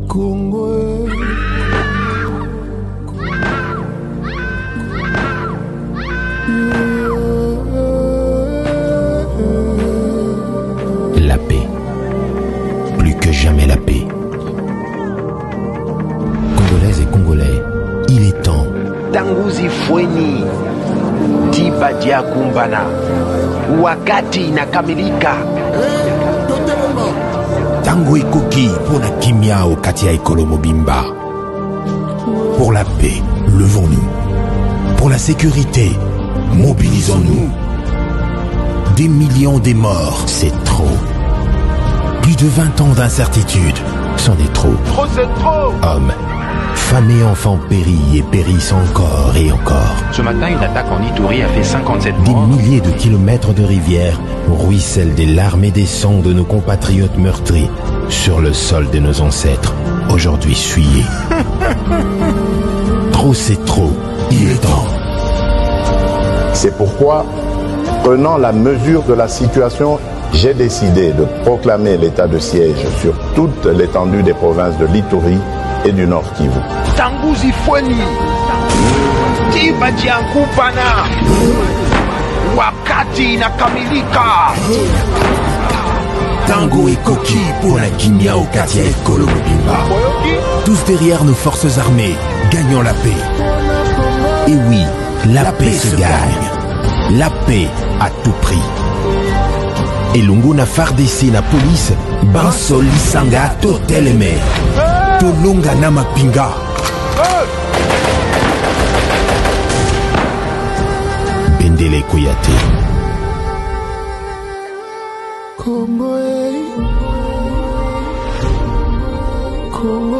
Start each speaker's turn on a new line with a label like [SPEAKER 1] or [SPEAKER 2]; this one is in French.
[SPEAKER 1] Congo.
[SPEAKER 2] La paix. Plus que jamais la paix. Congolaises et Congolais, il est temps.
[SPEAKER 3] Tanguzi Fweni, Dibadia Kumbana, wakati inakamilika.
[SPEAKER 2] Tango ekoki pour la kimia au Katia Ekolo Mobimba. Pour la paix, levons-nous. Pour la sécurité, mobilisons-nous. Des millions de morts, c'est trop. Plus de 20 ans d'incertitude, c'en est trop.
[SPEAKER 3] Trop, c'est trop.
[SPEAKER 2] Hommes, femmes et enfants périllent et périssent encore et encore.
[SPEAKER 4] Ce matin, une attaque en Ituri a fait 57
[SPEAKER 2] Des
[SPEAKER 4] morts.
[SPEAKER 2] milliers de kilomètres de rivières ruissellent des larmes et des sangs de nos compatriotes meurtris sur le sol de nos ancêtres, aujourd'hui souillés. Trop c'est trop, il est temps.
[SPEAKER 5] C'est pourquoi, prenant la mesure de la situation, j'ai décidé de proclamer l'état de siège sur toute l'étendue des provinces de l'Ituri et du Nord Kivu.
[SPEAKER 3] Tanguzi Fweni, Dibadia Kumbana, wakati inakamilika.
[SPEAKER 2] Tango et Koki pour la Kimia au Katia Ekolo Mobimba. Tous derrière nos forces armées, gagnons la paix. Et oui, la paix se gagne. La paix à tout prix. Et Lunguna Fardesi na police, Bansol Lisanga Toteleme. Tolonga Namapinga. Bendele Koyate.
[SPEAKER 1] Congo, Congo.